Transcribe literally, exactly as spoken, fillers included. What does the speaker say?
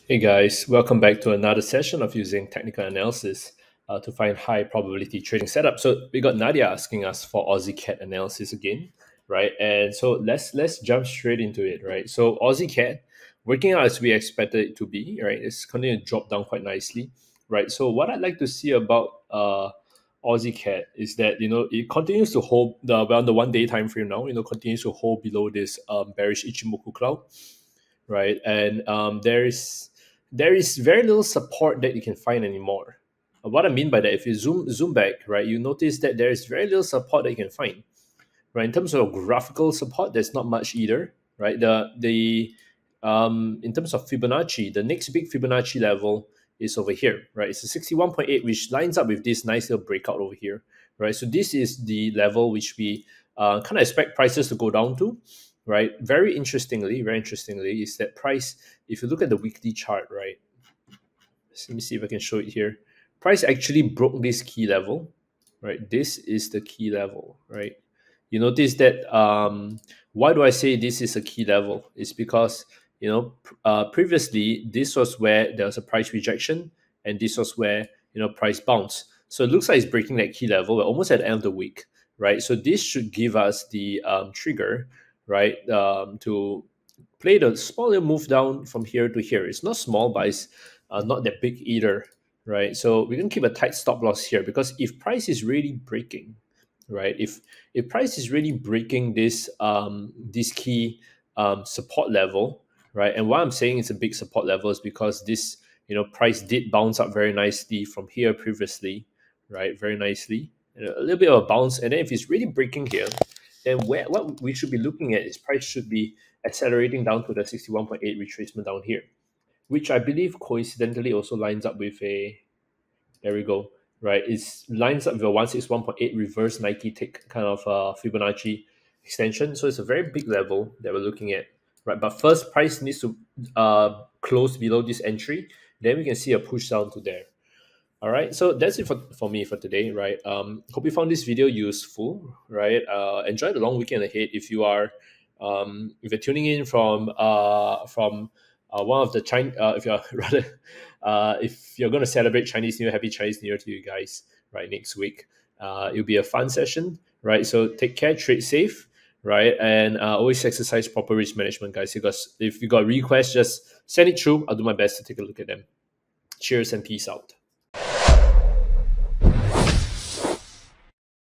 Hey guys, welcome back to another session of using technical analysis uh, to find high probability trading setup. So we got Nadia asking us for Aussie Cat analysis again, right? And so let's let's jump straight into it, right? So Aussie Cat working out as we expected it to be, right? It's continuing to drop down quite nicely, right? So what I'd like to see about uh, Aussie Cat is that you know it continues to hold the on the one day time frame now, you know, continues to hold below this um, bearish Ichimoku cloud, right? And um, there is there is very little support that you can find anymore. Uh, What I mean by that, if you zoom zoom back, right, you notice that there is very little support that you can find. Right, in terms of graphical support, there's not much either. Right, the the um, in terms of Fibonacci, the next big Fibonacci level is over here. Right, it's a sixty-one point eight, which lines up with this nice little breakout over here. Right, so this is the level which we uh, kind of expect prices to go down to, right? Very interestingly, very interestingly, is that price, if you look at the weekly chart, right? Let me see if I can show it here. Price actually broke this key level, right? This is the key level, right? You notice that um, why do I say this is a key level? It's because, you know, pr- uh, previously this was where there was a price rejection and this was where, you know, price bounce. So it looks like it's breaking that key level. We're almost at the end of the week, right? So this should give us the um, trigger, right, um, to play the small little move down from here to here. It's not small, but it's uh, not that big either, right? So we're gonna keep a tight stop loss here because if price is really breaking, right? If if price is really breaking this um this key um support level, right? And why I'm saying it's a big support level is because this, you know, price did bounce up very nicely from here previously, right? Very nicely. And a little bit of a bounce, and then if it's really breaking here, then where what we should be looking at is price should be accelerating down to the sixty-one point eight retracement down here, which I believe coincidentally also lines up with a, there we go, right? It lines up with a one sixty-one point eight reverse Nike tick kind of uh, Fibonacci extension. So it's a very big level that we're looking at, right? But first, price needs to uh, close below this entry. Then we can see a push down to there. All right, so that's it for, for me for today, right? Um, hope you found this video useful, right? Uh, enjoy the long weekend ahead. If you are, um, if you're tuning in from uh from uh, one of the China, uh, if you're rather, uh, if you're going to celebrate Chinese New Year, happy Chinese New Year to you guys, right? Next week, uh, it'll be a fun session, right? So take care, trade safe, right? And uh, always exercise proper risk management, guys. Because if you got requests, just send it through. I'll do my best to take a look at them. Cheers and peace out.